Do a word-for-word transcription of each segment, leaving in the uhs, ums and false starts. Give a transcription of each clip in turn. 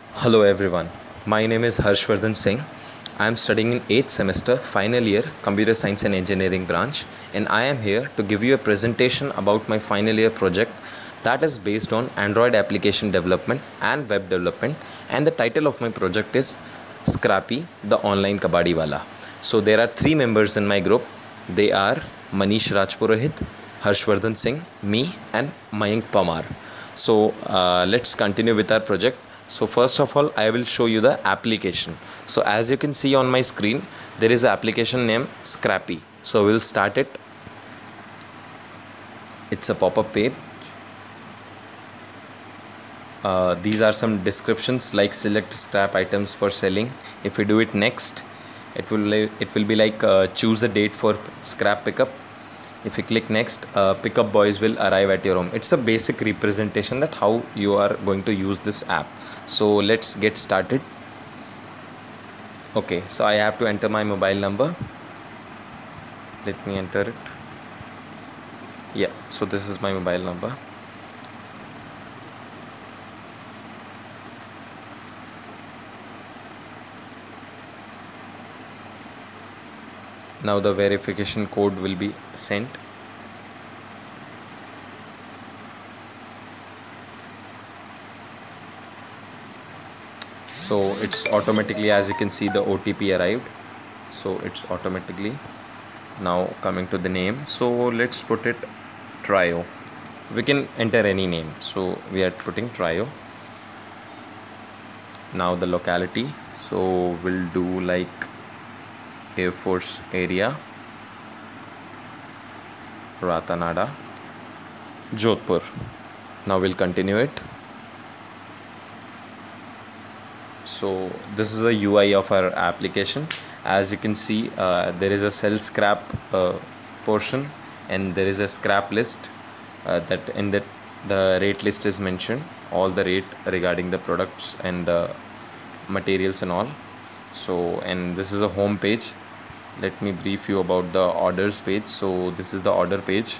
Hello everyone, my name is Harshvardhan Singh. I am studying in eighth semester, final year, Computer Science and Engineering branch, and I am here to give you a presentation about my final year project that is based on Android application development and web development, and the title of my project is Scrappy, the online kabaddi wala. So there are three members in my group. They are Manish Rajpurohit, Harshvardhan Singh, me, and Mayank Pamar. So uh, let's continue with our project. So first of all, I will show you the application. So as you can see on my screen, there is an application named Scrappy. So we'll start it. It's a pop-up page. Uh, these are some descriptions like select scrap items for selling. If we do it next, it will it will be like uh, choose a date for scrap pickup. If you click next, uh, pickup boys will arrive at your home. It's a basic representation that how you are going to use this app. So let's get started. Okay, so I have to enter my mobile number. Let me enter it. Yeah, so this is my mobile number. Now the verification code will be sent. So it's automatically, as you can see, the O T P arrived. So it's automatically now coming to the name. So let's put it Trio. We can enter any name. So we are putting Trio. Now the locality. So we'll do like Air Force area, Ratanada, Jodhpur. Now we'll continue it. So this is a U I of our application. As you can see, uh, there is a sell scrap uh, portion, and there is a scrap list uh, that in that the rate list is mentioned, all the rate regarding the products and the materials and all. So, and this is a home page. Let me brief you about the orders page. So this is the order page.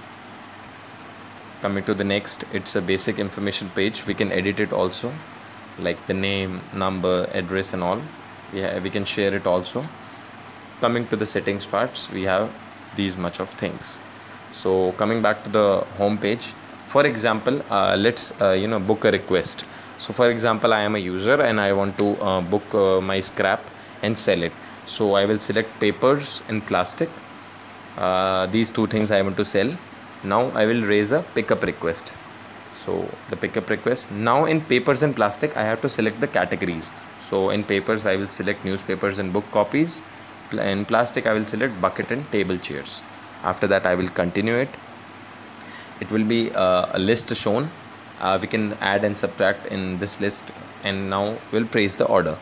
Coming to the next, it's a basic information page. We can edit it also, like the name, number, address and all. Yeah, we can share it also. Coming to the settings parts, we have these much of things. So coming back to the home page, for example, uh, let's uh, you know book a request. So for example, I am a user and I want to uh, book uh, my scrap and sell it. So I will select papers and plastic. Uh, these two things I want to sell. Now I will raise a pickup request. So the pickup request. Now in papers and plastic, I have to select the categories. So in papers, I will select newspapers and book copies. In plastic, I will select bucket and table chairs. After that, I will continue it. It will be uh, a list shown. Uh, we can add and subtract in this list, and now we'll place the order.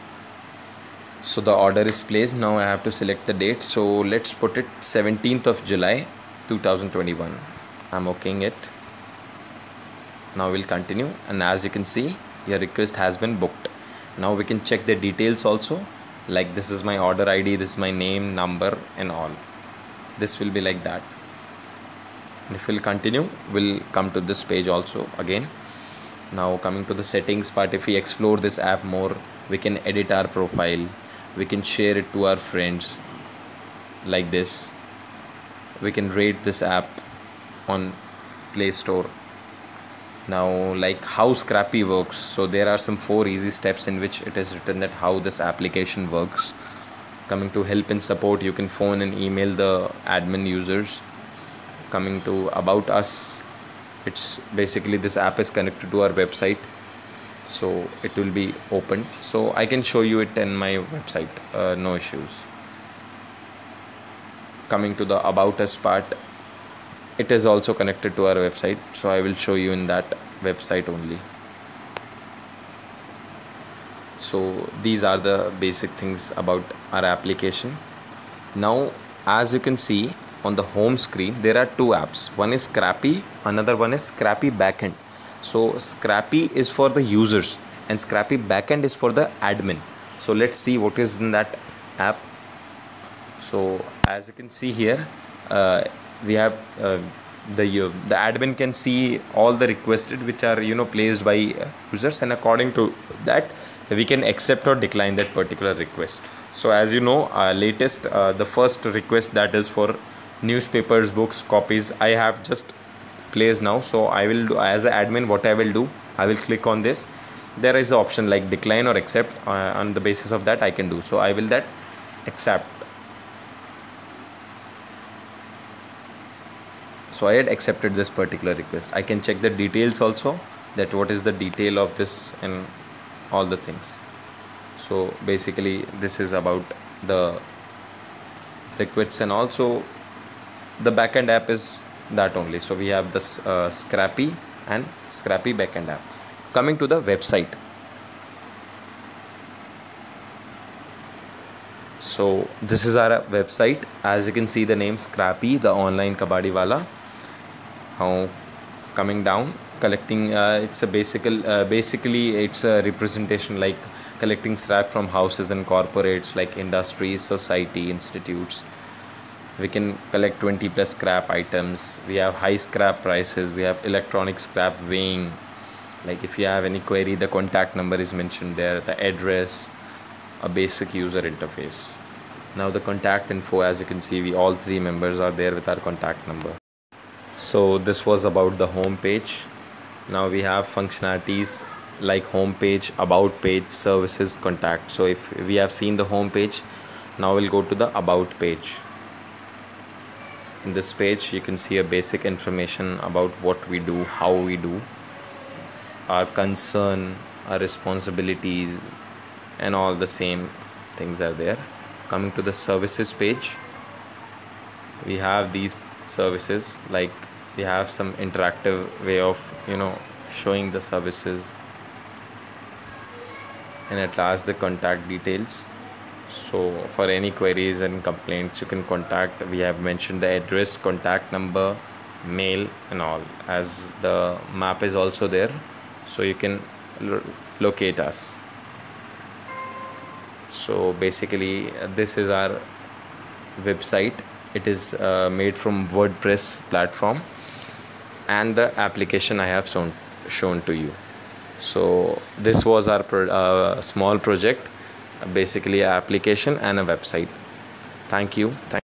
So the order is placed. Now I have to select the date. So let's put it seventeenth of July two thousand twenty-one. I'm okaying it. Now we'll continue, and as you can see, your request has been booked. Now we can check the details also, like this is my order I D, this is my name, number and all. This will be like that. And if we'll continue, we'll come to this page also again. Now coming to the settings part, if we explore this app more, we can edit our profile, we can share it to our friends like this. We can rate this app on Play Store. Now, like how Scrappy works, so there are some four easy steps in which it is written that how this application works. Coming to help and support, you can phone and email the admin users. Coming to about us, it's basically this app is connected to our website, so it will be opened. So I can show you it in my website, uh, no issues. Coming to the about us part, it is also connected to our website, so I will show you in that website only. So these are the basic things about our application. Now as you can see on the home screen, there are two apps. One is Scrappy, another one is Scrappy Backend. So Scrappy is for the users and Scrappy Backend is for the admin. So let's see what is in that app. So as you can see here, uh, we have uh, the uh, the admin can see all the requested which are you know placed by users, and according to that we can accept or decline that particular request. So as you know, uh, latest uh, the first request, that is for newspapers, books, copies, I have just placed now. So I will do, as an admin, what I will do, I will click on this. There is an option like decline or accept. Uh, on the basis of that I can do, so I will that accept. So I had accepted this particular request. I can check the details also, that what is the detail of this and all the things. So basically this is about the requests, and also the backend app is that only. So we have this uh, Scrappy and Scrappy backend app. Coming to the website, so this is our website. As you can see, the name Scrappy, the online kabaddi wala. Now coming down, collecting, uh, it's a basic, uh, basically it's a representation like collecting scrap from houses and corporates like industries, society, institutes. We can collect twenty plus scrap items. We have high scrap prices. We have electronic scrap weighing. Like if you have any query, the contact number is mentioned there, the address, a basic user interface. Now the contact info, as you can see, we all three members are there with our contact number. So this was about the home page. Now we have functionalities like home page, about page, services, contact. So if we have seen the home page, now we'll go to the about page. In this page you can see a basic information about what we do, how we do, our concern, our responsibilities, and all the same things are there. Coming to the services page, we have these services, like we have some interactive way of, you know, showing the services, and at last the contact details. So for any queries and complaints you can contact. We have mentioned the address, contact number, mail and all, as the map is also there, so you can lo locate us. So basically uh, this is our website. It is uh, made from WordPress platform, and the application I have shown shown to you. So this was our pro uh, small project, basically an application and a website. Thank you. Thank